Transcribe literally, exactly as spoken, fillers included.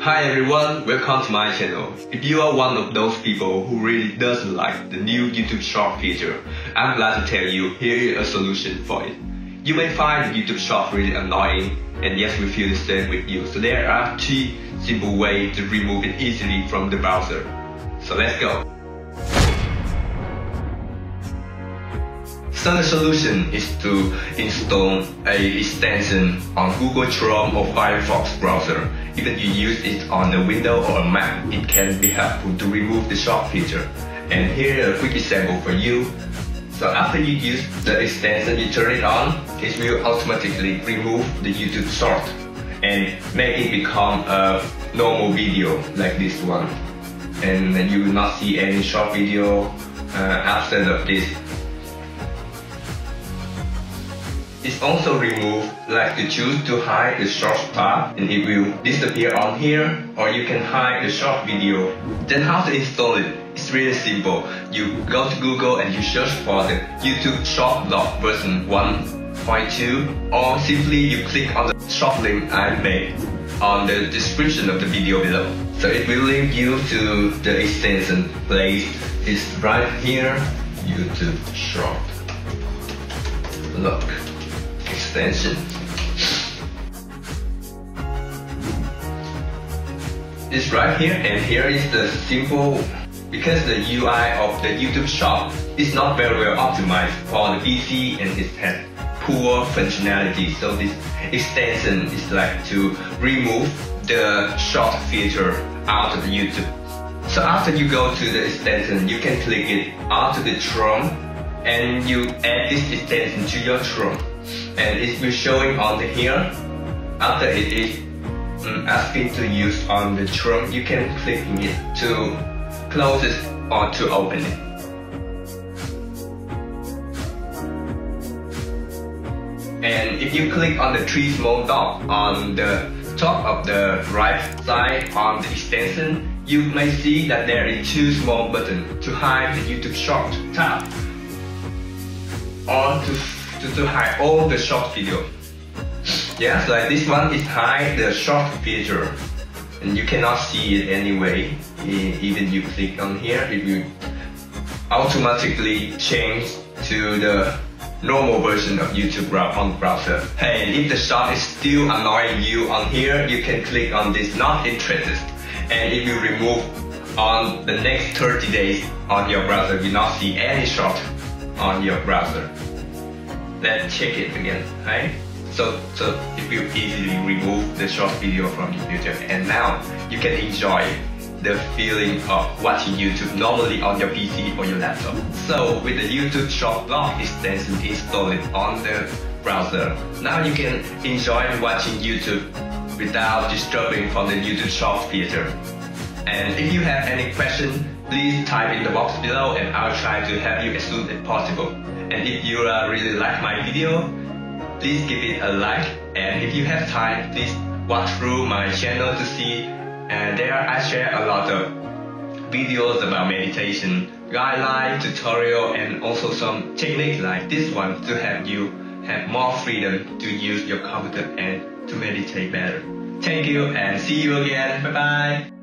Hi everyone, welcome to my channel. If you are one of those people who really doesn't like the new YouTube Short feature, I'm glad to tell you here is a solution for it. You may find YouTube Short really annoying, and yes, we feel the same with you. So there are three simple ways to remove it easily from the browser. So let's go. So the solution is to install a extension on Google Chrome or Firefox browser. Even if you use it on a Windows or a Mac, it can be helpful to remove the short feature. And here is a quick example for you. So after you use the extension, you turn it on, it will automatically remove the YouTube Short and make it become a normal video like this one. And you will not see any short video uh, after of this. It's also removed, like to choose to hide the short part and it will disappear on here, or you can hide the short video. Then how to install it? It's really simple. You go to Google and you search for the YouTube Short Block version one point two, or simply you click on the short link I made on the description of the video below. So it will link you to the extension place. It's right here, YouTube Short Block extension. It's right here, and here is the simple, because the U I of the YouTube Short is not very well optimized for the P C and it has poor functionality. So this extension is like to remove the short feature out of the YouTube. So after you go to the extension, you can click it onto the Chrome and you add this extension to your Chrome. And it will showing on the here. After it is um, asking to use on the Chrome, you can click it to close it or to open it. And if you click on the three small dots on the top of the right side on the extension, you may see that there is two small buttons to hide the YouTube Short tab or to To, to hide all the short video. Yes, like this one is hide the short feature, and you cannot see it anyway. Even you click on here, it will automatically change to the normal version of YouTube on browser. Hey, if the short is still annoying you on here, you can click on this not interested, and it will remove on the next thirty days on your browser. You will not see any short on your browser. Let's check it again, right? So, so it will easily remove the short video from your YouTube, and now you can enjoy the feeling of watching YouTube normally on your P C or your laptop. So with the YouTube Short Block extension installed on the browser, now you can enjoy watching YouTube without disturbing from the YouTube Short feature. And if you have any question, please type in the box below and I'll try to help you as soon as possible. And if you uh, really like my video, please give it a like. And if you have time, please walk through my channel to see. And there I share a lot of videos about meditation, guideline, tutorial, and also some techniques like this one to help you have more freedom to use your computer and to meditate better. Thank you and see you again. Bye bye.